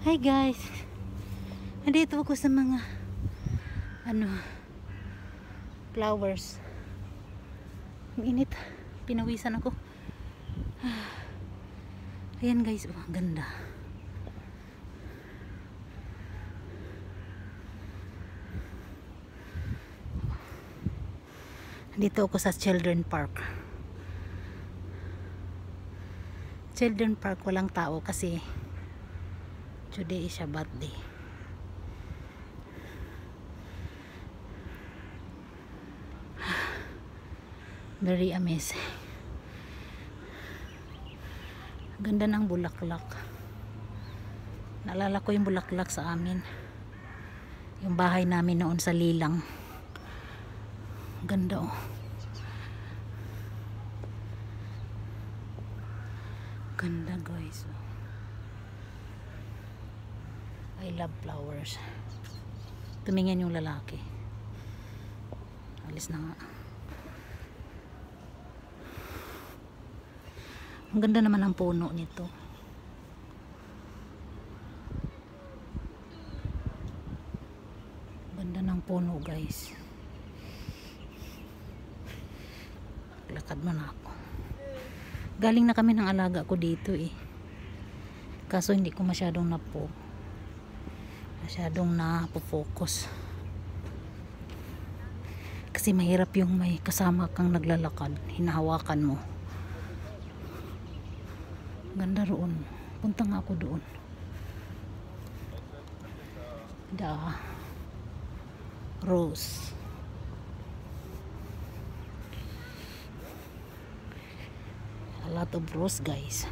Hi guys, andito ako sa mga flowers. Ang init, pinawisan ako. Ayan guys, ang ganda. Andito ako sa Children Park. Children Park walang tao kasi today is Shabbat day. Very amazing. Ganda ng bulaklak. Naalala ko yung bulaklak sa amin. Yung bahay namin noon sa Lilang. Ganda oh. Ganda guys. I love flowers. Tumingin yung lalaki. Alis na nga. Ang ganda naman ang puno nito. Ganda ng puno guys. Lakad mo na ako. Galing na kami ng alaga ko dito eh. Kaso hindi ko masyadong napo-focus. Kasi mahirap yung may kasama kang naglalakad. Hinahawakan mo. Ganda roon. Punta nga ako doon. Rose. A lot of rose guys.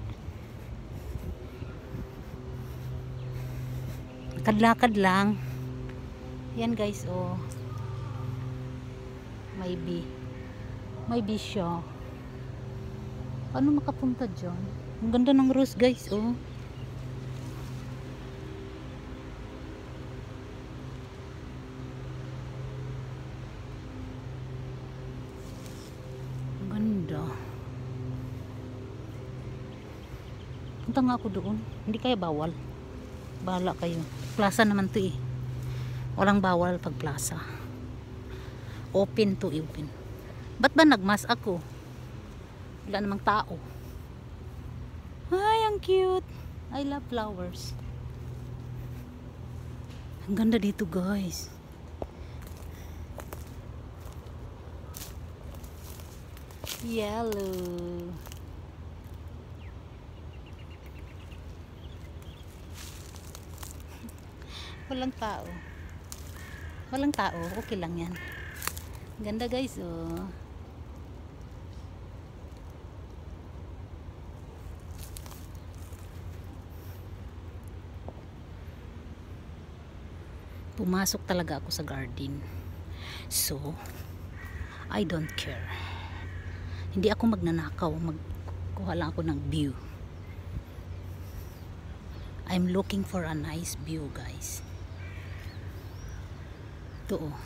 Lakad-lakad lang. Yan guys oh. Maybe siya. Paano makapunta dyan? Ang ganda ng rose guys oh. Ang ganda. Punta nga ako doon. Hindi kaya bawal. Bahala kayo. Plaza naman to eh. Walang bawal pag plaza. Open to open. Ba't ba nagmas ako? Wala namang tao. Ay, ang cute. I love flowers. Ang ganda dito guys. Yellow. Walang tao. Walang tao. Okay lang yan. Ganda guys oh. Pumasok talaga ako sa garden. So, I don't care. Hindi ako magnanakaw. Magkuha lang ako ng view. I'm looking for a nice view guys. Ito oh.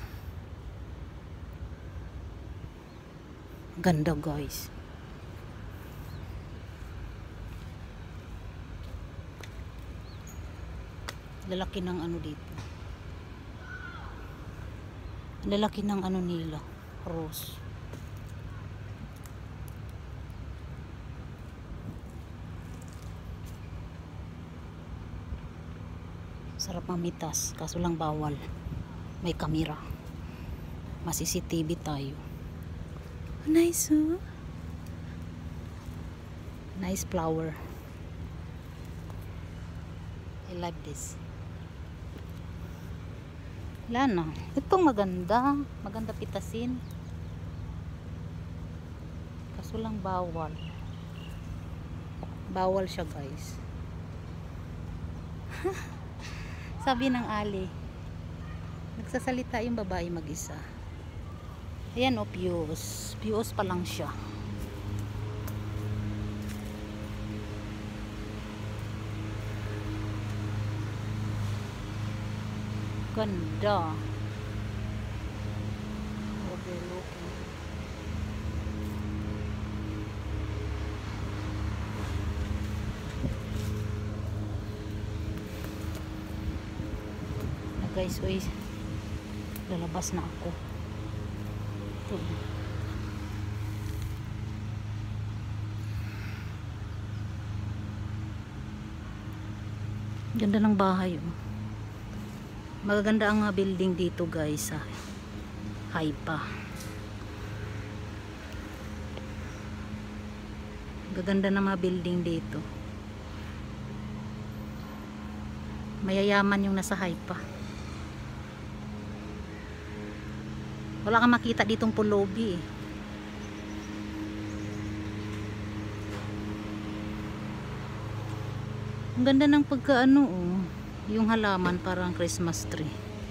Ganda guys. Lalaki ng ano dito. Lalaki ng ano nila. Rose. Sarap mamitas. Kaso lang bawal. May kamera. Masi-CCTV tayo. Nice oh. Nice flower. I like this. Wala na. Itong maganda. Maganda pitasin. Kaso lang bawal. Bawal siya guys. Sabi ng Ali. Nagsasalita yung babae mag-isa. Ayan o, Pius. Pius pa lang siya. Ganda. Overlooking. guys, uy, lalabas na ako. Ito. Ganda ng bahay, oh. Magaganda ang mga building dito guys, sa Haifa. Gaganda ng mga building dito. Mayayaman yung nasa Haifa. Wala kang makita ditong pulubi, eh. Ang ganda ng pagkaano, oh. Yung halaman parang Christmas tree.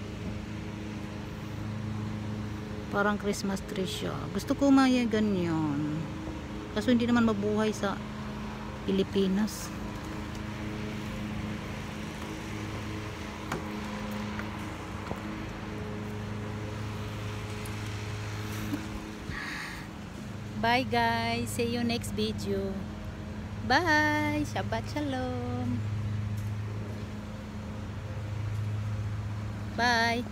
Parang Christmas tree siya. Gusto ko maya ganyan. Kaso hindi naman mabuhay sa Pilipinas. Bye guys. See you next video. Bye. Shabbat Shalom. Bye.